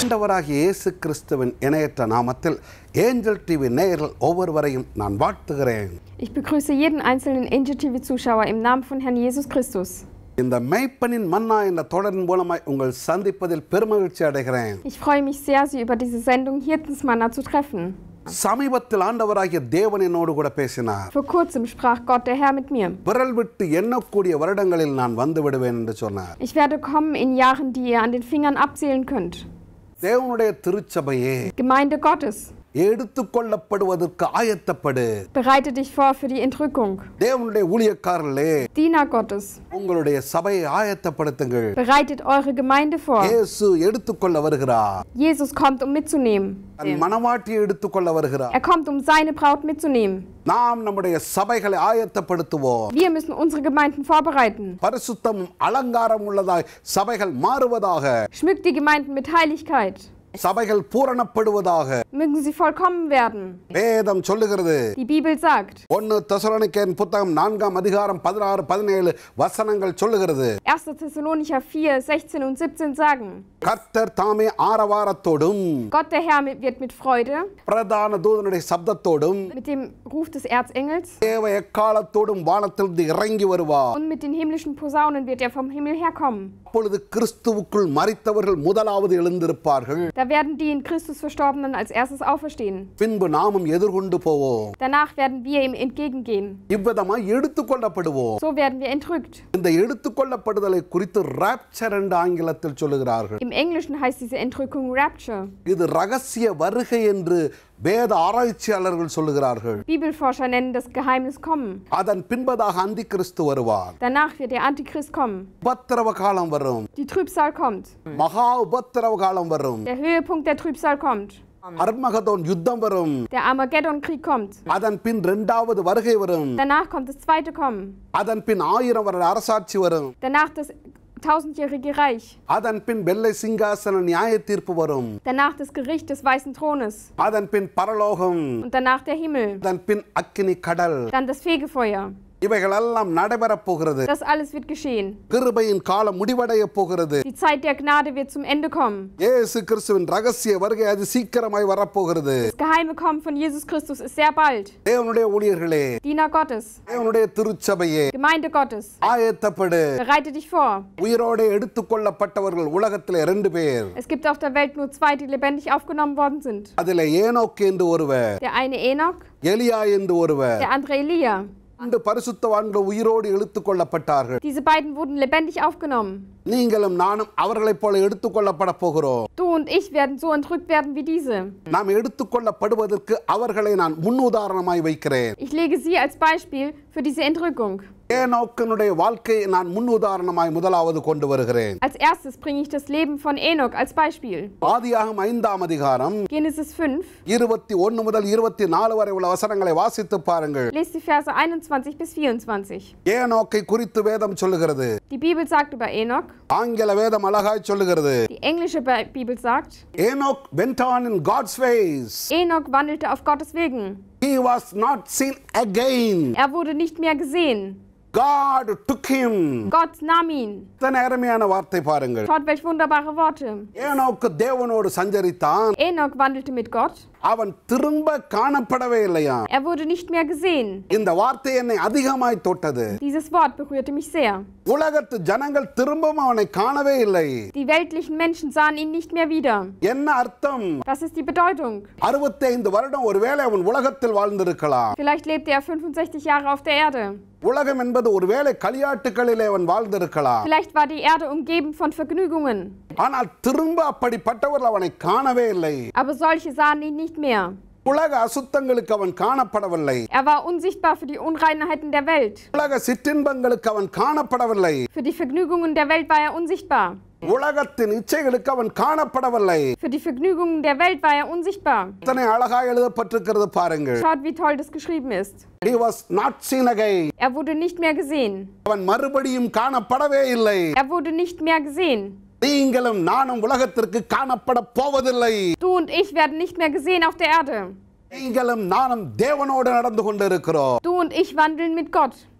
ஆண்டவராகிய இயேசு கிறிஸ்துவின் இணையற்ற நாமத்தில் ஏஞ்சல் டிவி நேயர்கள் ஒவ்வொருவரையும் நான் வாழ்த்துகிறேன். Ich begrüße jeden einzelnen Angel TV Zuschauer im Namen von Herrn Jesus Christus. இந்த மெய்ப்பனின் மன்னா என்ற தொடரின் மூலமாய் உங்கள் சந்திப்பதில் பெருமகிழ்ச்சி அடைகிறேன். Ich freue mich sehr, Sie über diese Sendung Hirtens Manna zu treffen. சமீபத்தில் ஆண்டவராகிய தேவன் என்னோடு கூட பேசினார். Vor kurzem sprach Gott der Herr mit mir. விரல் விட்டு எண்ணக்கூடிய வருடங்களில் நான் வந்து விடுவேன் என்று சொன்னார். Ich werde kommen in Jahren, die ihr an den Fingern abzählen könnt. தேவனுடைய திருச்சபையே, Gemeinde Gottes, எடுத்துக்கொள்ளப்படுவதற்கு ஆயத்தப்படு. bereite dich vor für die Entrückung. தேவனுடைய ஊழியக்காரர்களே, Diener Gottes, உங்களுடைய சபையை ஆயத்தப்படுத்துங்கள். bereitet eure Gemeinde vor. இயேசு எடுத்துக்கொள்ள வருகிறார். Jesus kommt, um mitzunehmen. தன் மனவாட்டியை எடுத்துக்கொள்ள வருகிறார். Er kommt, um seine Braut mitzunehmen. நாம் நம்முடைய சபைகளை ஆயத்தப்படுத்துவோம். Wir müssen unsere Gemeinden vorbereiten. பரிசுத்தம் அலங்காரம் உள்ளதாய் சபைகள் மாறுவதாக. Schmückt die Gemeinden mit Heiligkeit. சபைகள் பூரணப்படுவதாக. Mögen sie vollkommen werden. வேதம் சொல்லுகிறது. Die Bibel sagt. 1 தெசலோனிக்கேயர் புத்தகம் 4 அதிகாரம் 16 17 வசனங்கள் சொல்லுகிறது. 1. Thessalonicher 4, 16 und 17 sagen. கர்த்தர் தாமே ஆரவாரத்தோடும், Gott der Herr wird mit Freude, பிரதான தூதனுடைய சப்தத்தோடும், mit dem Ruf des Erzengels தேவ எக்காலத்தோடும் வானத்திலிருந்து இறங்கி வருவார். und mit den himmlischen Posaunen wird er vom Himmel herkommen. அப்பொழுது கிறிஸ்துவுக்குள் மரித்தவர்கள் முதலாவது எழுந்திருப்பார்கள். Da werden die in Christus Verstorbenen als erstes auferstehen. பின்பு நாமும் எதிர்கொண்டு போவோம். Danach werden wir ihm entgegengehen. இவ்விதமாய் எடுத்துக்கொள்ளப்படுவோம். So werden wir entrückt. இந்த எடுத்துக்கொள்ளப்படுதலை குறித்து ராப்சர் என்று ஆங்கிலத்தில் சொல்லுகிறார்கள். Im Englischen heißt diese Entrückung Rapture. இது ரகசிய வருகை என்று வேத ஆராய்ச்சியாளர்கள் சொல்லுகிறார்கள். Bibelforscher nennen das Geheimnis Kommen. அதன் பின்பதாக அந்தி கிறிஸ்து வருவார். Danach wird der Antichrist kommen. உபத்திரவ காலம் வரும். Die Trübsal kommt. மகா உபத்திரவ காலம் வரும். Der Höhepunkt der Trübsal kommt. Armageddon யுத்தம் வரும். Der Armageddon-Krieg kommt. அதன் பின் இரண்டாவது வருகை வரும். Danach kommt das zweite Kommen. அதன் பின் 1000 வருட அரசாட்சி வரும். Danach das 1000-jährige Reich. அதன் பின் வெள்ளை சிங்காசன நியாய தீர்ப்பு வரும். Danach das Gericht des weißen Thrones. அதன் பின் பரலோகம். Und danach der Himmel. அதன் பின் அக்கினி கடல். Dann das Fegefeuer. இவைகளெல்லாம் நடைபெறப் போகிறது. Das alles wird geschehen. கிருபையின் காலம் முடிவடைய போகிறது. Die Zeit der Gnade wird zum Ende kommen. இயேசு கிறிஸ்துவின் ரகசிய வருகை அது சீக்கிரமாய் வரப்போகிறது. Das geheime Kommen von Jesus Christus ist sehr bald. தேவனுடைய ஊழியர்களே, Diener Gottes, தேவனுடைய திருச்சபையே, Gemeinde Gottes, ஆயத்தப்படு. bereite dich vor. உயிரோடு எடுத்துக்கொள்ளப்பட்டவர்கள் உலகத்தில் 2 பேர். Es gibt auf der Welt nur 2, die lebendig aufgenommen worden sind. அதிலே ஏனோக்கு என்று ஒருவர், Der eine Enoch, எலியா என்று ஒருவர். der andere Elia. 2 பரிசுத்தவான்கள் உயிரோடு எடுத்துக்கொள்ளப்பட்டார்கள். Diese beiden wurden lebendig aufgenommen. நீங்களும் நானும் அவர்களைப் போல எடுத்துக்கொள்ளப்பட போகிறோம். Du und ich werden so entrückt werden wie diese. நாம் எடுத்துக்கொள்ளப்படுவதற்கு அவர்களை நான் முன்னுதாரணமாய் வைக்கிறேன். Ich lege sie als Beispiel für diese Entrückung. ஏனோக்கினுடைய வாழ்க்கையை நான் முன்னுதாரணமாய் முதலாவது கொண்டு வருகிறேன். Als erstes bringe ich das Leben von Enoch als Beispiel. ஆதியாகமம் 5 அதிகாரம் Genesis 5. 21 முதல் 24 வரை உள்ள வசனங்களை வாசித்து பாருங்கள். Lest die Verse 21 bis 24. ஏனோக்கை குறித்து வேதம் சொல்லுகிறது. Die Bibel sagt über Enoch. ஆங்கில வேதம் அழகாய் சொல்லுகிறது. Die englische Bibel sagt. Enoch went on in God's ways. Enoch wandelte auf Gottes Wegen. He was not seen again. Er wurde nicht mehr gesehen. God took him. Gott nahm ihn. தன அருமையான வார்த்தை பாருங்கள். Schaut, welch wunderbare Worte. ஏனோக்கு தேவனோடு சஞ்சரித்தான். Enoch wandelte mit Gott. அவன் திரும்ப காணப்படவே இல்லையா. Er wurde nicht mehr gesehen. இந்த வார்த்தை என்னை அதிகமாய் தொட்டது. Dieses Wort berührte mich sehr. உலகத்து ஜனங்கள் திரும்பவும் அவனை காணவே இல்லை. Die weltlichen Menschen sahen ihn nicht mehr wieder. என்ன அர்த்தம்? Was ist die Bedeutung? 65 வருடம் ஒருவேளை அவன் உலகத்தில் வாழ்ந்திருக்கலாம். Vielleicht lebte er 65 Jahre auf der Erde. உலகம் என்பது ஒருவேளை களியாட்டுகளிலே அவன் வாழ்ந்திருக்கலாம். Vielleicht war die Erde umgeben von Vergnügungen. ஆனால் திரும்ப அப்படிப்பட்டவர்கள் அவனை காணவே இல்லை. Aber solche sahen ihn nicht mehr. உலக அசுத்தங்களுக்கு அவன் காணப்படவில்லை. Er war unsichtbar für die Unreinheiten der Welt. உலக சிற்றின்பங்களுக்கு அவன் காணப்படவில்லை. Für die Vergnügungen der Welt war er unsichtbar. உலகத்தின் இச்சைகளுக்கு அவன் காணப்படவில்லை. Für die Vergnügungen der Welt war er unsichtbar. எத்தனை அழகாய் எழுதப்பட்டிருக்கிறது பாருங்கள். Schaut, wie toll das geschrieben ist. He was not seen again. Er wurde nicht mehr gesehen. அவன் மறுபடியும் காணப்படவே இல்லை. Er wurde nicht mehr gesehen. நீங்களும் நானும் உலகத்திற்கு காணப்பட போவதில்லை. Du und ich werden nicht mehr gesehen auf der Erde. நீங்களும் நானும் தேவனோடு நடந்து கொண்டிருக்கிறோம். Du und ich wandeln mit Gott.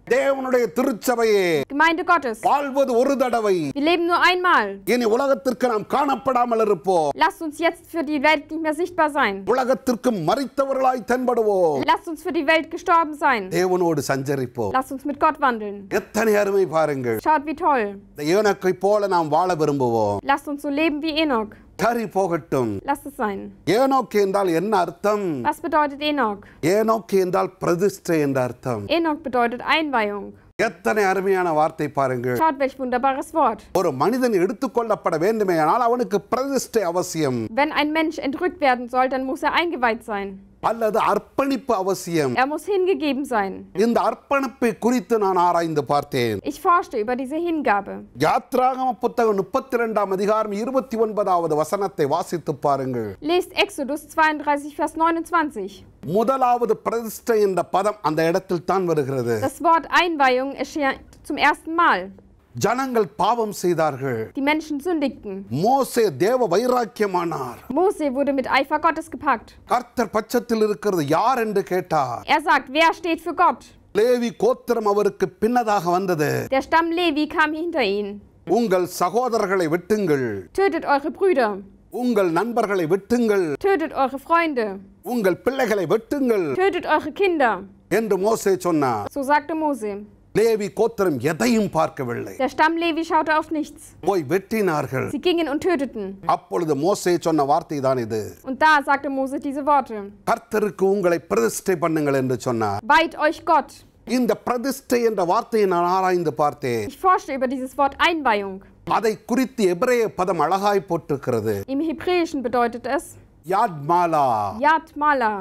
தேவனுடைய திருச்சபையே, Gemeinde Gottes, வாழ்வது ஒரு தடவை, wir leben nur einmal. இனி உலகத்திற்கு நாம் காணப்படாமல் இருப்போம். Lasst uns jetzt für die Welt nicht mehr sichtbar sein. உலகத்திற்கு மரித்தவர்களாய் தென்படுவோம். Lasst uns für die Welt gestorben sein. தேவனோடு சஞ்சரிப்போம். Lasst uns mit Gott wandeln. எத்தனை அருமை பாருங்கள். Schaut, wie toll. இந்த ஏனோக்கை போல நாம் வாழ விரும்புவோம். Lasst uns so leben wie Enoch. சரி போகட்டும். Lasst es sein. ஏனோக்கு என்றால் என்ன அர்த்தம்? Was bedeutet Enoch? ஏனோக்கு என்றால் பிரதிஷ்டை என்ற அர்த்தம். Enoch bedeutet Einweihung. எத்தனை அருமையான வார்த்தை பாருங்கள். Schaut, welch wunderbares Wort. ஒரு மனிதன் எடுத்துக்கொள்ளப்பட வேண்டுமேயானால் அவனுக்கு பிரதிஷ்டை அவசியம். Wenn ein Mensch entrückt werden soll, dann muss er eingeweiht sein. அல்லது அர்ப்பணிப்பு அவசியம். Er muss hingegeben sein. இந்த அர்ப்பணிப்பை குறித்து நான் ஆராய்ந்து பார்த்தேன். Ich forschte über diese Hingabe. யாத்ராகம புத்தகம் 32ஆம் அதிகாரம் 29வது வசனத்தை வாசித்து பாருங்கள். Lest Exodus 32, Vers 29. முதலாவது பிரதிஷ்டை என்ற பதம் அந்த இடத்தில் தான் வருகிறது. Das Wort Einweihung erscheint zum ersten Mal. ஜனங்கள் பாவம் செய்தார்கள். Die Menschen sündigten. மோசே தேவ வைராக்கியமானார். Mose wurde mit Eifer Gottes gepackt. கர்த்தர் பட்சத்தில் இருக்கிறது யார் என்று கேட்டார். Er sagt, wer steht für Gott? Levi கோத்திரம் அவருக்கு பின்னதாக வந்தது. Der Stamm Levi kam hinter ihn. உங்கள் சகோதரர்களை வெட்டுங்கள். Tötet eure Brüder. உங்கள் நண்பர்களை வெட்டுங்கள். Tötet eure Freunde. உங்கள் பிள்ளைகளை வெட்டுங்கள் Tötet eure Kinder. என்று மோசே சொன்னார். So sagte Mose. லேவி கோத்திரம் எதையும் பார்க்கவில்லை. Der Stamm Levi schaute auf nichts. போய் வெட்டினார்கள். Sie gingen und töteten. அப்பொழுது மோசே சொன்ன வார்த்தை தான் இது. Und da sagte Mose diese Worte. கர்த்தருக்கு உங்களை பிரதிஷ்டை பண்ணுங்கள் என்று சொன்னார். Weiht euch Gott. இந்த பிரதிஷ்டை என்ற வார்த்தையை நான் ஆராய்ந்து பார்த்தேன். Ich forschte über dieses Wort Einweihung. அதை குறித்து எபிரேய பதம் அழகாய் போட்டிருக்கிறது. Im Hebräischen bedeutet es யாத்மாலா. Yadmala.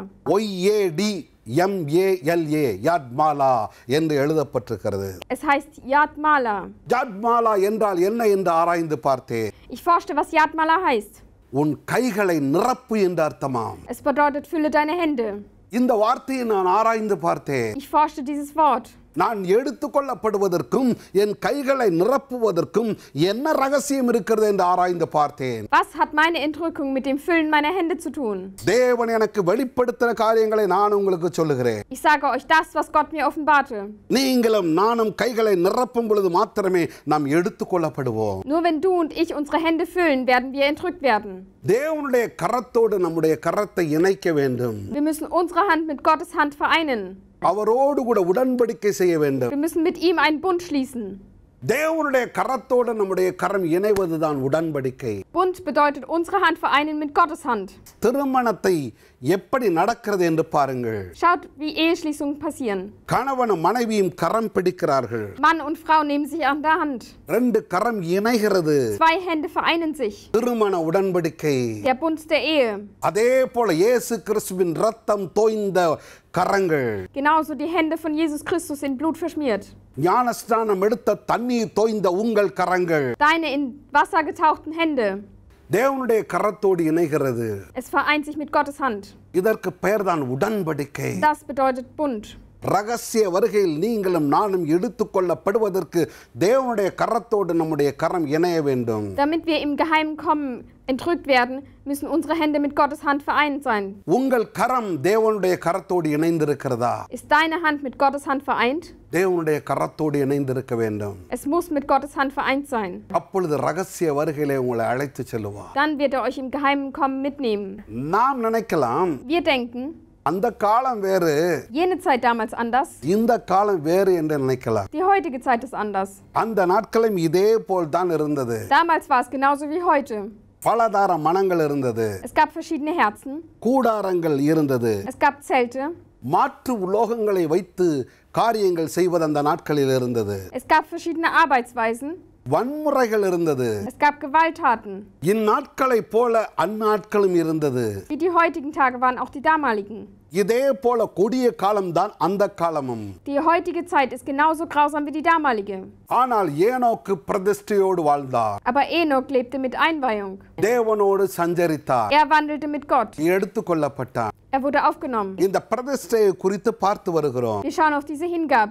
YADMALA யாத்மாலா என்று எழுதப்பட்டிருக்கிறது. Es heißt Yadmala. யாத்மாலா என்றால் என்ன என்று ஆராய்ந்து பார்த்தேன். Ich forschte, was Yadmala heißt. உன் கைகளை நிரப்பு என்று அர்த்தமாம். Es bedeutet, fülle deine Hände. இந்த வார்த்தையை நான் ஆராய்ந்து பார்த்தேன். Ich forschte dieses Wort. நான் எடுத்துக்கொள்ளப்படுவதற்கும் என் கைகளை நிரப்புவதற்கும் என்ன ரகசியம் இருக்கிறது என்று ஆராய்ந்து பார்த்தேன். Was hat meine Entrückung mit dem Füllen meiner Hände zu tun? தேவன் எனக்கு வெளிப்படுத்தின காரியங்களை நான் உங்களுக்கு சொல்லுகிறேன். Ich sage euch das, was Gott mir offenbarte. நீங்களும் நானும் கைகளை நிரப்பும் பொழுது மாத்திரமே நாம் எடுத்துக்கொள்ளப்படுவோம். Nur wenn du und ich unsere Hände füllen, werden wir entrückt werden. தேவனுடைய கரத்தோடு நம்முடைய கரத்தை இணைக்க வேண்டும். Wir müssen unsere Hand mit Gottes Hand vereinen. அவரோடு கூட உடன்படிக்கை செய்ய வேண்டும். Wir müssen mit ihm einen Bund schließen. தேவனுடைய கரத்தோடு நம்முடைய கரம் இணைவதுதான் உடன்படிக்கை. Bund bedeutet unsere Hand vereinen mit Gottes Hand. திருமணத்தை எப்படி நடக்கிறது என்று பாருங்கள். Schaut, wie Eheschließungen passieren. கணவனும் மனைவியும் கரம் பிடிக்கிறார்கள். Mann und Frau nehmen sich an der Hand. ரெண்டு கரம் இணைகிறது. Zwei Hände vereinen sich. திருமண உடன்படிக்கை. Der Bund der Ehe. அதே போல இயேசு கிறிஸ்துவின் ரத்தம் தோய்ந்த கரங்கள். Genauso die Hände von Jesus Christus in Blut verschmiert. ஞானஸ்நானம் எடுத்த தண்ணீர் தோய்ந்த உங்கள் கரங்கள். Deine in Wasser getauchten Hände. தேவனுடைய கரத்தோடு இணைகிறது. Es vereint sich mit Gottes Hand. இதற்கு பெயர்தான் உடன்படிக்கை. Das bedeutet Bund. ரகசிய வருகையில் நீங்களும் நானும் எடுத்துக்கொள்ளப்படுவதற்கு தேவனுடைய கரத்தோடு நம்முடைய கரம் இணைய வேண்டும். Damit wir im Geheimen kommen, entrückt werden, müssen unsere Hände mit Gottes Hand vereint sein. உங்கள் கரம் தேவனுடைய கரத்தோடு இணைந்திருக்கிறதா? Ist deine Hand mit Gottes Hand vereint? தேவனுடைய கரத்தோடு இணைந்திருக்க வேண்டும். Es muss mit Gottes Hand vereint sein. அப்பொழுது ரகசிய வருகையிலே உங்களை அழைத்து செல்வார். Dann wird er euch im Geheimen kommen mitnehmen. நாம் நினைக்கலாம், Wir denken, அந்த காலம் வேறு, jene Zeit damals anders, இந்த காலம் வேறு என்று நினைக்கலாம். die heutige Zeit ist anders. அந்த நாட்களும் இதே போல் தான் இருந்தது. Damals war es genauso wie heute. பலதார மனங்கள் இருந்தது. Es gab verschiedene Herzen. கூடாரங்கள் இருந்தது. Es gab Zelte. மாற்று உலோகங்களை வைத்து காரியங்கள் செய்வது அந்த நாட்களில் இருந்தது. Es gab verschiedene Arbeitsweisen. வன்முறைகள் இருந்தது. Es gab Gewalttaten. இந்நாட்களை போல அந்நாட்களும் இருந்தது. Wie die heutigen Tage waren auch die damaligen. இதே போல கொடிய காலம்தான் அந்த காலமும். Die heutige Zeit ist genauso grausam wie die damalige. ஆனால் ஏனோக்கு பிரதிஷ்டையோடு வாழ்ந்தார். Aber Enoch lebte mit Einweihung. தேவனோடு சஞ்சரித்தார். Er wandelte mit Gott. எடுத்துக்கொள்ளப்பட்டார். Er wurde aufgenommen. இந்த பிரதிஷ்டையை குறித்து பார்த்து வருகிறோம். Wir schauen auf diese Hingabe.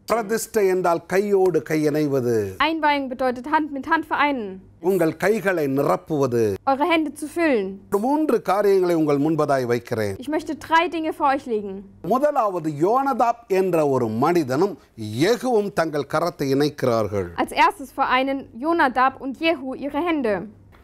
பிரதிஷ்டை என்றால் கையோடு கை இணைவது. Einweihung bedeutet Hand mit Hand vereinen. உங்கள் கைகளை நிரப்புவது. Eure Hände zu füllen. 3 காரியங்களை உங்கள் முன்பதாய் வைக்கிறேன். Ich möchte 3 Dinge vor euch legen. முதலாவது யோனதாப் என்ற ஒரு மனிதனும் யெகூவும் தங்கள் கரத்தை இணைக்கிறார்கள். Als erstes vereinen Jonadab und Jehu ihre Hände.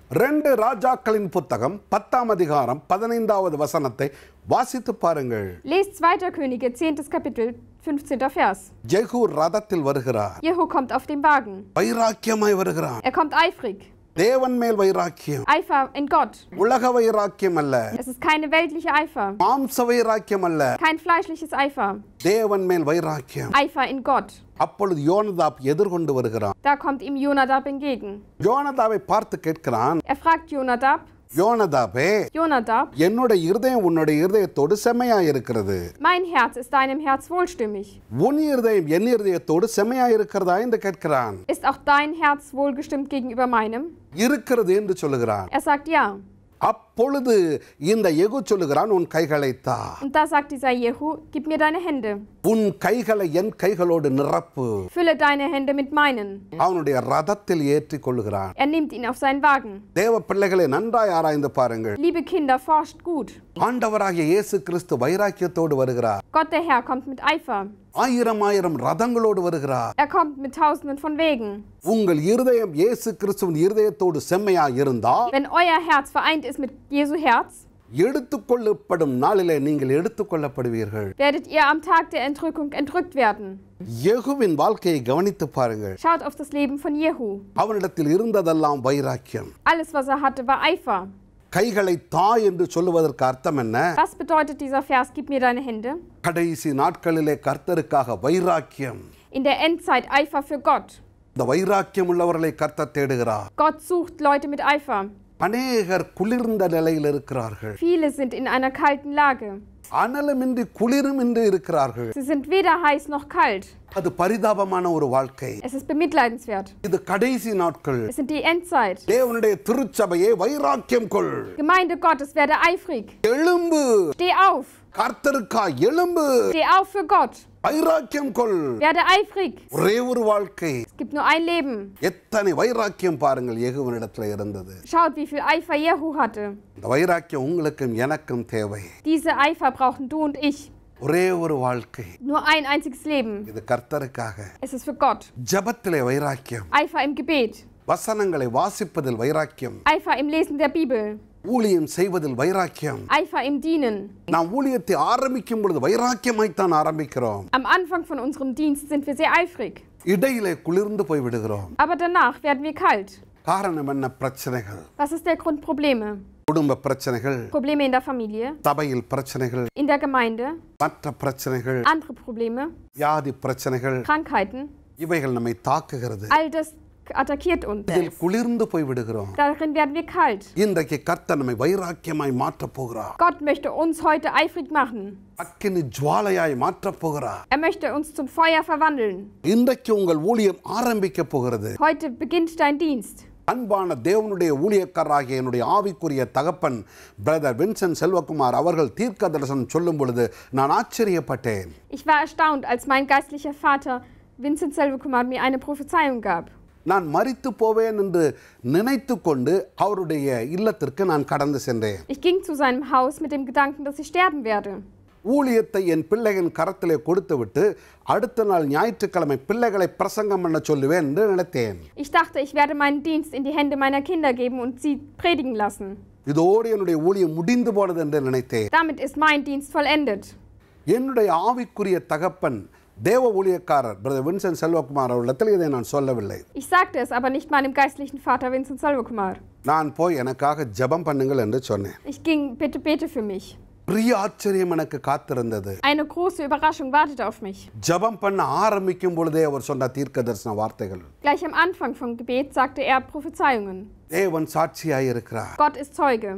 2 ராஜாக்களின் புத்தகம் 10ஆம் அதிகாரம் 15வது வசனத்தை வாசித்து பாருங்கள். Lest 2. Könige 10. Kapitel 15. Vers. யெகூ ரதத்தில் வருகிறார். Jehu kommt auf dem Wagen. வைராக்கியமாய் வருகிறார். Er kommt eifrig. தேவன் மேல் வைராக்கியம். Eifer in Gott. உலக வைராக்கியம் அல்ல. Es ist keine weltliche Eifer. மாம்ச வைராக்கியம் அல்ல. Kein fleischliches Eifer. தேவன் மேல் வைராக்கியம். Eifer in Gott. அப்பொழுது யோனதாப் எதிர்கொண்டு வருகிறான். Da kommt ihm Jonadab entgegen. யோனதாபை பார்த்து கேட்கிறான். Er fragt Jonadab, யோனதாபே, Jonadab, என்னோட இருதயம் உன்னுடைய இருதயத்தோடு செம்மையாய் இருக்கிறது. mein Herz ist deinem Herz wohlstimmig. உன் இருதயம் என் இருதயத்தோடு செம்மையாய் இருக்கிறதா என்று கேட்கிறான். Ist auch dein Herz wohlgestimmt gegenüber meinem? இருக்கிறது என்று சொல்லுகிறான். Er sagt ja. அப்பொழுது இந்த யெகூ சொல்லுகிறான், உன் கைகளை தா. Und da sagt dieser Jehu, gib mir deine Hände. உன் கைகளை என் கைகளோடு நிரப்பு. Fülle deine Hände mit meinen. அவனுடைய ரதத்தில் ஏற்றிக் கொள்ளுகிறான். Er nimmt ihn auf seinen Wagen. தேவ பிள்ளைகளை நன்றாய் ஆராய்ந்து பாருங்கள். Liebe Kinder, forscht gut. ஆண்டவராகிய இயேசு கிறிஸ்து வைராக்கியத்தோடு வருகிறார். Gott der Herr kommt mit Eifer. 1000 ரதங்களோடு வருகிறார். Er kommt mit Tausenden von Wegen. உங்கள் இருதயம் இயேசு கிறிஸ்துவின் இருதயத்தோடு செம்மையாய் இருந்தால், Wenn euer Herz vereint ist mit Jesu Herz, எடுத்துக்கொள்ளப்படும் நாளிலே நீங்கள் எடுத்துக்கொள்ளப்படுவீர்கள். werdet ihr am Tag der Entrückung entrückt werden. யெகூவின் வாழ்க்கையை கவனித்து பாருங்கள். Schaut auf das Leben von Jehu. அவனிடத்தில் இருந்ததெல்லாம் வைராக்கியம். Alles, was er hatte, war Eifer. கைகளை தா என்று சொல்லுவதற்கு அர்த்தம் என்ன? Was bedeutet dieser Vers, gib mir deine Hände? கடைசி நாட்களிலே கர்த்தருக்காக வைராக்கியம். In der Endzeit Eifer für Gott. இந்த வைராக்கியம் உள்ளவர்களை கர்த்தர் தேடுகிறார். Gott sucht Leute mit Eifer. அநேகர் குளிர்ந்த நிலையில் இருக்கிறார்கள். Viele sind in einer kalten Lage. அனலுமின்றி குளிருமின்றி இருக்கிறார்கள். Sie sind weder heiß noch kalt. அது பரிதாபமான ஒரு வாழ்க்கை. Es ist bemitleidenswert. இது கடைசி நாட்கள். Es sind die Endzeit. தேவனுடைய திருச்சபையே வைராக்கியம் கொள். Gemeinde Gottes, werde eifrig. எழும்பு. Steh auf. கர்த்தருக்காய் எழும்பு. Steh auf für Gott. வைராக்கியம் கொள். Werde eifrig. ஒரே ஒரு வாழ்க்கை. Es gibt nur ein Leben. எத்தனை வைராக்கியம் பாருங்கள் யெகூவினிடத்தில் இருந்தது. Schaut, wie viel Eifer Jehu hatte. இந்த வைராக்கியம் உங்களுக்கும் எனக்கும் தேவை. Diese Eifer brauchen du und ich. ஒரே ஒரு வாழ்க்கை. Nur ein einziges Leben. இது கர்த்தருக்காக. Es ist für Gott. ஜெபத்திலே வைராக்கியம். Eifer im Gebet. வசனங்களை வாசிப்பதில் வைராக்கியம். Eifer im Lesen der Bibel. ஊழியம் செய்வதில் வைராக்கியம். Eifer im Dienen. நாம் ஊழியத்தை ஆரம்பிக்கும் பொழுது வைராக்கியமாய்த்தான் ஆரம்பிக்கிறோம். Am Anfang von unserem Dienst sind wir sehr eifrig. இடையிலே குளிர்ந்து போய் விடுகிறோம். Aber danach werden wir kalt. காரணம் என்ன? பிரச்சனைகள். Was ist der Grund? Probleme. குடும்ப பிரச்சனைகள், Probleme in der Familie, சபையில் பிரச்சனைகள், in der Gemeinde, மற்ற பிரச்சனைகள், andere Probleme, வியாதி பிரச்சனைகள், Krankheiten. இவைகள் நம்மை தாக்குகிறது. All das attackiert uns. இதில் குளிர்ந்து போய் விடுகிறோம். Darin werden wir kalt. இன்றைக்கு கர்த்தர் நம்மை வைராக்கியமாய் மாற்றப் போகிறார். Gott möchte uns heute eifrig machen. அக்கினி ஜுவாலையாய் மாற்றப் போகிறார். Er möchte uns zum Feuer verwandeln. இன்றைக்கு உங்கள் ஊழியம் ஆரம்பிக்க போகிறது. Heute beginnt dein Dienst. அன்பான தேவனுடைய ஊழியக்காரராகிய என்னுடைய ஆவிக்குரிய தகப்பன் பிரதர் வின்சென்ட் செல்வகுமார் அவர்கள் தீர்க்க தரிசனம் சொல்லும் பொழுது நான் ஆச்சரியப்பட்டேன். Ich war erstaunt, als mein geistlicher Vater Vincent Selvakumar mir eine Prophezeiung gab. நான் மரித்து போவேன் என்று நினைத்து கொண்டு அவருடைய இல்லத்திற்கு நான் கடந்து சென்றேன். Ich ging zu seinem Haus mit dem Gedanken, dass ich sterben werde. ஊழியத்தை என் பிள்ளைகளின் கரத்திலே கொடுத்துவிட்டு அடுத்த நாள் ஞாயிற்றுக்கிழமை பிள்ளைகளை பிரசங்கம் பண்ண சொல்லுவேன் என்று நினைத்தேன். Ich dachte, ich werde meinen Dienst in die Hände meiner Kinder geben und sie predigen lassen. இதோடு என்னுடைய ஊழியம் முடிந்து போனது என்று நினைத்தேன். Damit ist mein Dienst vollendet. என்னுடைய ஆவிக்குரிய தகப்பன் தேவ ஊழியக்காரர் பிரதர் வின்சென்ட் செல்வகுமார் அவர்களிடத்தில் இதை நான் சொல்லவில்லை. Ich sagte es aber nicht meinem geistlichen Vater Vincent Selvakumar. நான் போய் எனக்காக ஜெபம் பண்ணுங்கள் என்று சொன்னேன். Ich ging, bitte bete für mich. பெரிய ஆச்சரியம் எனக்கு காத்திருந்தது. Eine große Überraschung wartete auf mich. ஜெபம் பண்ண ஆரம்பிக்கும் பொழுதே அவர் சொன்ன தீர்க்க தரிசன வார்த்தைகள். Gleich am Anfang vom Gebet sagte er Prophezeiungen. தேவன் சாட்சியாய் இருக்கிறார். Gott ist Zeuge.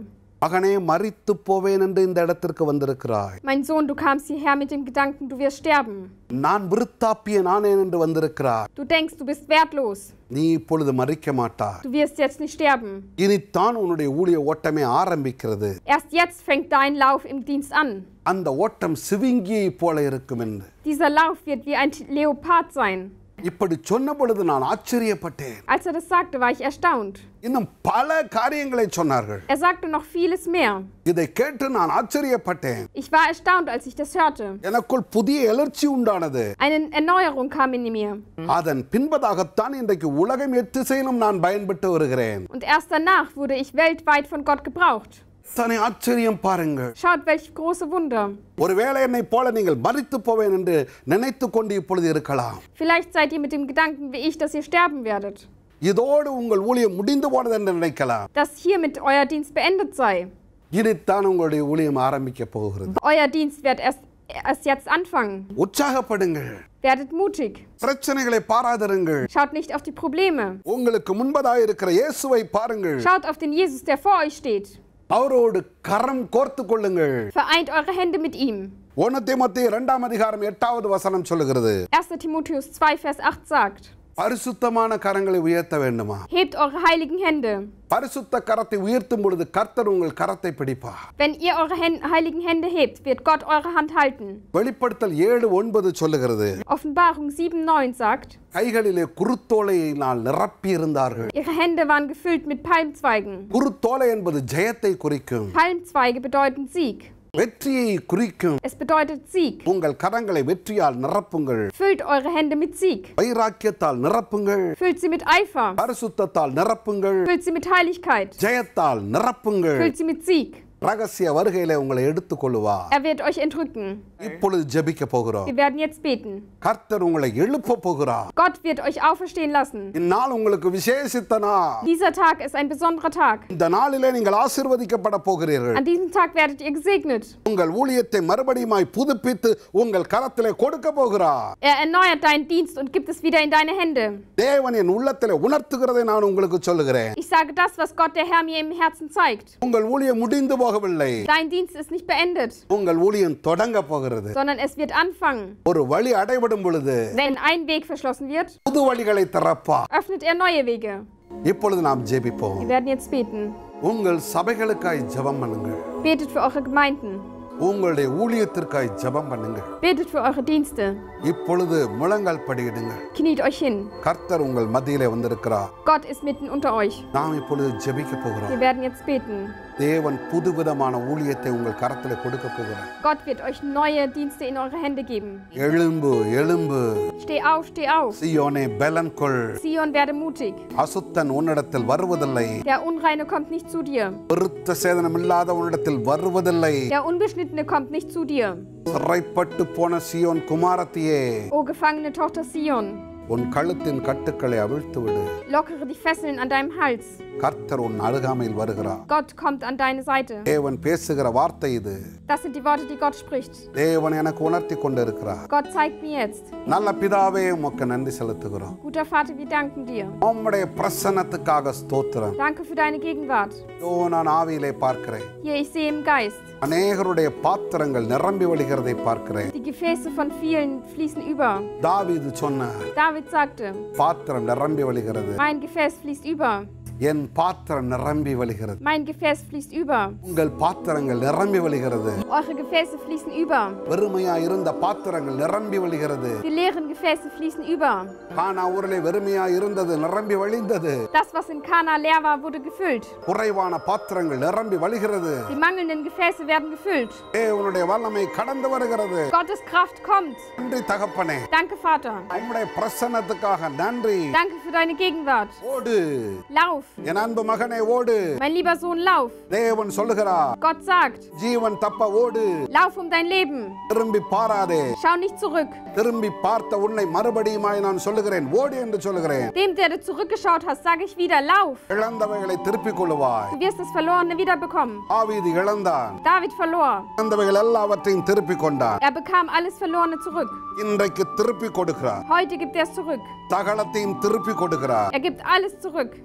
மகனே மரித்து போவேன் என்று இந்த இடத்திற்கு வந்திருக்கிறாய். Mein Sohn, du kamst hierher mit dem Gedanken, du wirst sterben. நான் விருத்தாப்பியன் ஆனேன் என்று வந்திருக்கிறாய். Du denkst, du bist wertlos. நீ இப்பொழுது மரிக்க மாட்டாய். Du wirst jetzt nicht sterben. இனித்தான் உன்னுடைய ஊழிய ஓட்டமே ஆரம்பிக்கிறது. Erst jetzt fängt dein Lauf im Dienst an. அந்த ஓட்டம் சிவிங்கியை போல இருக்கும் என்று. Dieser Lauf wird wie ein Leopard sein. இப்படி சொன்ன பொழுது நான் ஆச்சரியப்பட்டேன். Als er das sagte, war ich erstaunt. இன்னும் பல காரியங்களை சொன்னார்கள். Er sagte noch vieles mehr. இதை கேட்டு நான் ஆச்சரியப்பட்டேன். Ich war erstaunt, als ich das hörte. எனக்குள் புதிய எழுச்சி உண்டானது. Eine Erneuerung kam in mir. அதன் பின்பதாகத்தான் இன்றைக்கு உலகம் எத்திசையிலும் நான் பயன்பட்டு வருகிறேன். Und erst danach wurde ich weltweit von Gott gebraucht. தனி ஆச்சரியம் பாருங்கள். Schaut, welch große Wunder. ஒருவேளை என்னை போல நீங்கள் மரித்து போவேன் என்று நினைத்து கொண்டு இப்பொழுது இருக்கலாம். Vielleicht seid ihr mit dem Gedanken wie ich, dass ihr sterben werdet. இதோடு உங்கள் ஊழியம் முடிந்து போனது என்று நினைக்கலாம். Dass hiermit euer Dienst beendet sei. இனித்தான் உங்களுடைய ஊழியம் ஆரம்பிக்க போகிறது. Euer Dienst wird erst jetzt anfangen. உற்சாகப்படுங்கள். Werdet mutig. பிரச்சனைகளை பாராதிருங்கள். Schaut nicht auf die Probleme. உங்களுக்கு முன்பதாக இருக்கிற இயேசுவை பாருங்கள். Schaut auf den Jesus, der vor euch steht. அவரோடு கரம் கோர்த்து கொள்ளுங்கள். Vereint eure Hände mit ihm. 1 தீமோத்தேயு 2ஆம் அதிகாரம் 8வது வசனம் சொல்லுகிறது. 1. Timotheus 2, Vers 8 sagt. பரிசுத்தமான கரங்களை உயர்த்த வேண்டுமா? Hebt eure heiligen Hände. பரிசுத்த கரத்தை உயர்த்தும் பொழுது கர்த்தர் உங்கள் கரத்தை பிடிப்பார். Wenn ihr eure heiligen Hände hebt, wird Gott eure Hand halten. வெளிப்படுத்தல் 7:9 சொல்லுகிறது. Offenbarung 7:9 sagt. கைகளிலே குருத்தோலையினால் நிரப்பி இருந்தார்கள். Ihre Hände waren gefüllt mit Palmzweigen. குருத்தோலை என்பது ஜெயத்தை குறிக்கும். Palmzweige bedeuten Sieg. வெற்றியை குறிக்கும். Es bedeutet Sieg. உங்கள் கரங்களை வெற்றியால் நிரப்புங்கள். Füllt eure Hände mit Sieg. வைராக்கியத்தால் நிரப்புங்கள். Füllt sie mit Eifer. பரிசுத்தத்தால் நிரப்புங்கள். Füllt sie mit Heiligkeit. ஜெயத்தால் நிரப்புங்கள். Füllt sie mit Sieg. ரகசிய வருகையிலே உங்களை எடுத்துக்கொள்வார். wird euch entrücken. இப்பொழுது ஜெபிக்க போகிறோம். Wir werden jetzt beten. கர்த்தர் உங்களை எழுப்ப போகிறார். Gott wird euch auferstehen lassen. இந்நாள் உங்களுக்கு விசேஷித்த நாள். Dieser Tag ist ein besonderer Tag. இந்த நாளிலே நீங்கள் ஆசீர்வதிக்கப்பட போகிறீர்கள். An diesem Tag werdet ihr gesegnet. உங்கள் ஊழியத்தை மறுபடியுமாய் புதுப்பித்து உங்கள் கரத்திலே கொடுக்க போகிறார். erneuert deinen Dienst und gibt es wieder in deine Hände. தேவன் என் உள்ளத்திலே உணர்த்துகிறதை நான் உங்களுக்கு சொல்லுகிறேன். Ich sage das, was Gott der Herr mir im Herzen zeigt. உங்கள் ஊழியம் முடிந்து போகவில்லை. Dein Dienst ist nicht beendet. உங்கள் ஊழியம் தொடங்க போகிறது. Sondern es wird anfangen. ஒரு வழி அடைபடும் பொழுது Wenn ein Weg verschlossen wird, புது வழிகளை திறப்பார். öffnet er neue Wege. இப்பொழுது நாம் ஜெபிப்போம். Wir werden jetzt beten. உங்கள் சபைகளுக்காய் ஜெபம் பண்ணுங்கள். Betet für eure Gemeinden. உங்களுடைய ஊழியத்திற்காய் ஜெபம் பண்ணுங்கள். Betet für eure Dienste. இப்பொழுது முழங்கால் படியிடுங்கள். Kniet euch hin. கர்த்தர் உங்கள் மத்தியிலே வந்திருக்கிறார். Gott ist mitten unter euch. நாம் இப்பொழுது ஜெபிக்க போகிறோம். Wir werden jetzt beten. தேவன் புதுவிதமான ஊழியத்தை உங்கள் கரத்திலே கொடுக்க போகிறார். Gott wird euch neue Dienste in eure Hände geben. எழும்பு எழும்பு. Steh auf, steh auf. சீயோனே பலன் கொள். Sion, werde mutig. அசுத்தன் உன்னிடத்தில் வருவதில்லை. Der Unreine kommt nicht zu dir. விருத்த சேதனம் இல்லாத உன்னிடத்தில் வருவதில்லை. Der Unbeschnittene kommt nicht zu dir. சிறைப்பட்டு போன சீயோன் குமாரத்தியே. O gefangene Tochter Sion. உன் கழுத்தின் கட்டுக்களை அவிழ்த்து விடு. Lockere die Fesseln an deinem Hals. கர்த்தர் உன் அருகாமையில் வருகிறார். Gott kommt an deine Seite. தேவன் பேசுகிற வார்த்தை இது. Das sind die Worte, die Gott spricht. தேவன் எனக்கு உணர்த்தி கொண்டிருக்கிறார். Gott zeigt mir jetzt. நல்ல பிதாவே உமக்கு நன்றி செலுத்துகிறோம். Guter Vater, wir danken dir. உம்முடைய பிரசன்னத்துக்காக ஸ்தோத்திரம். Danke für deine Gegenwart. நான் ஆவியிலே பார்க்கிறேன். Hier, ich sehe im Geist. அநேகருடைய பாத்திரங்கள் நிரம்பி வழிகிறதை பார்க்கிறேன். Die Gefäße von vielen fließen über. தாவீது சொன்னார். David sagte, பாத்திரம் நிரம்பி வழிகிறது. mein Gefäß fließt über. என் பாத்திரம் நிரம்பி வழிகிறது. Mein Gefäß fließt über. உங்கள் பாத்திரங்கள் நிரம்பி வழிகிறது. Eure Gefäße fließen über. வெறுமையா இருந்த பாத்திரங்கள் நிரம்பி வழிகிறது. Die leeren Gefäße fließen über. கானா ஊரிலே வெறுமையா இருந்தது நிரம்பி வழிந்தது. Das, was in Kana leer war, wurde gefüllt. குறைவான பாத்திரங்கள் நிரம்பி வழிகிறது. Die mangelnden Gefäße werden gefüllt. தேவனுடைய வல்லமை கடந்து வருகிறது. Gottes Kraft kommt. நன்றி தகப்பனே. Danke, Vater. உம்முடைய பிரசன்னத்துக்காக நன்றி. Danke für deine Gegenwart. ஓடு. Lauf. என் அன்பு மகனே ஓடு. Mein lieber Sohn, lauf. தேவன் சொல்லுகிறார். Gott sagt, ஜீவன் தப்ப ஓடு. lauf um dein Leben. திரும்பி பாராதே. Schau nicht zurück. திரும்பி பார்த்த உன்னை மறுபடியுமாய் நான் சொல்லுகிறேன் ஓடு என்று சொல்லுகிறேன். Dem, der du zurückgeschaut hast, sage ich wieder, lauf. இழந்தவைகளை திருப்பிக் கொள்ளுவாய். Du wirst das Verlorene wiederbekommen. தாவீது இழந்தான். David verlor. இழந்தவைகள் எல்லாவற்றையும் திருப்பிக் கொண்டான். Er bekam alles Verlorene zurück. இன்றைக்கு திருப்பிக் கொடுக்கிறார். Heute gibt er es zurück. சகலத்தையும் திருப்பிக் கொடுக்கிறார். Er gibt alles zurück. பயப்பட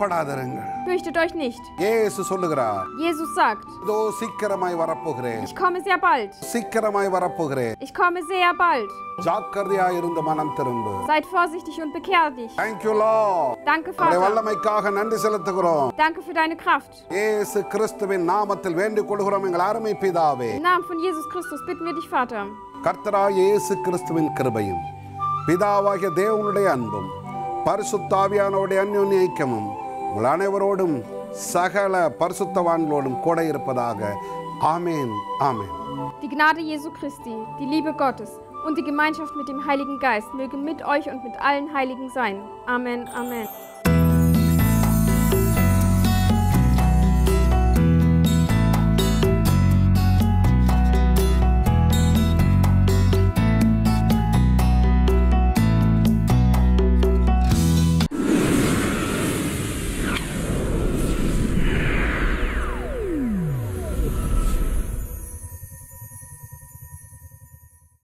பயப்படாதிருங்கள். Fürchtet euch nicht. இயேசு சொல்லுகிறார், Jesus sagt, இதோ சீக்கிரமாய் வரப்போகிறேன், ich komme sehr bald. சீக்கிரமாய் வரப்போகிறேன். Ich komme sehr bald. ஜாக்கிரதையாய் இருந்து மனம் திரும்பு. Seid vorsichtig und bekehrt dich. Thank you Lord. Danke, உம்முடைய Vater. வல்லமைக்காக நன்றி செலுத்துகிறோம். Danke für deine Kraft. இயேசு கிறிஸ்துவின் நாமத்தில் வேண்டிக் கொள்கிறோம் எங்கள் அருமை பிதாவே. Im Namen von Jesus Christus bitten wir dich, Vater. கர்த்தராகிய இயேசு கிறிஸ்துவின் கிருபையும் பிதாவாகிய தேவனுடைய அன்பும் பரிசுத்த ஆவியானவருடைய அந்யோன்ய ஐக்கியமும் உங்கள் அனைவரோடும் சகல பரிசுத்தவான்களோடும் கூட இருப்பதாக. ஆமென், ஆமென். Die Gnade Jesu Christi, die Liebe Gottes und die Gemeinschaft mit dem Heiligen Geist möge mit euch und mit allen Heiligen sein. Amen, Amen.